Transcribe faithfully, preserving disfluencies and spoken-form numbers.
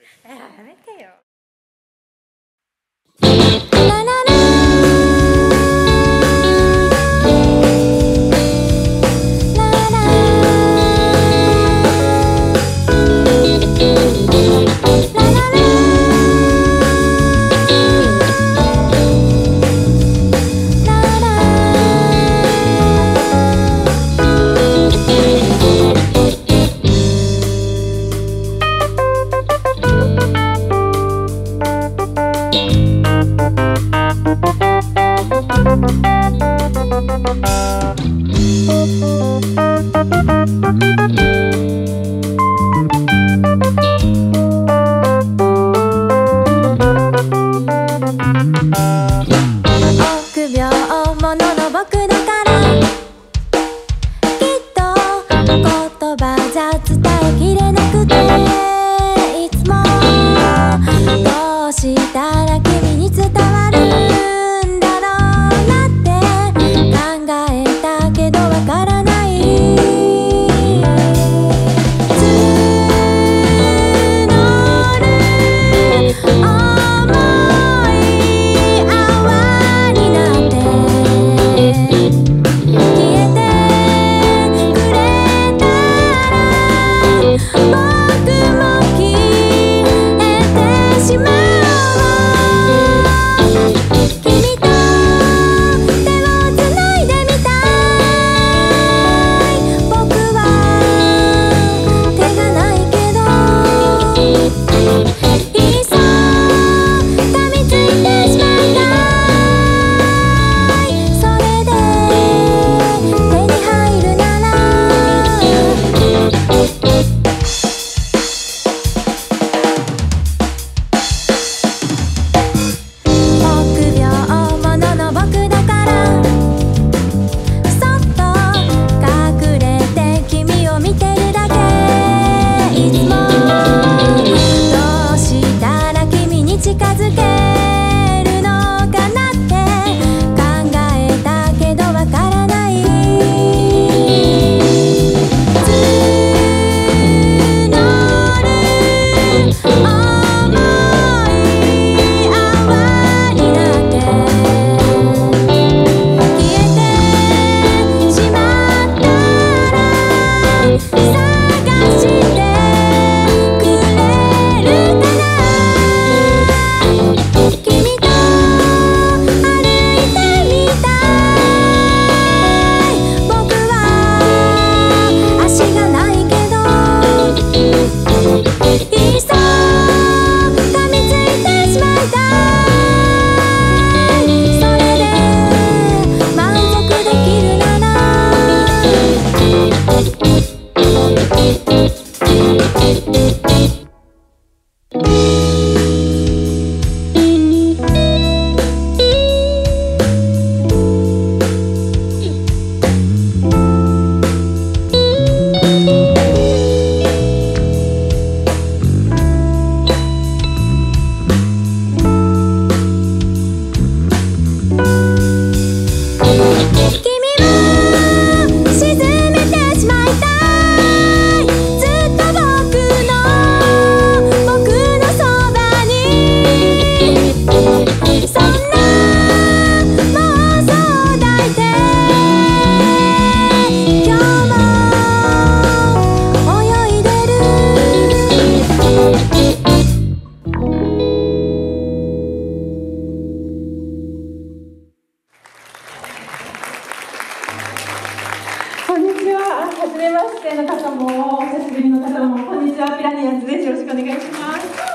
えやめてよ。臆病者の僕だからきっと言葉じゃ伝えきれなくていつもどうしたら君に伝わるんだろうなって考えたけどわからない募る想い泡になって消えてくれたら僕も消えてしまう君と手をつないでみたい僕は手がないけどいっそ噛みついてしまいたいそれで手に入るなら臆病者の僕だからそっと隠れて君を見てるだけいつもどうしたら君に近づけるのかなって考えたけどわからない募る想い泡になって消えてしまったら探してくれるかな君と歩いてみたい僕は足がないけどいっそ噛みついてしまいたいそれで満足できるなら君を沈めてしまいたいずっと僕の僕のそばにそんな妄想抱いて今日も泳いでるこんにちは。はじめましての方も、お久しぶりの方も、こんにちは。ピラニアンズです。よろしくお願いします。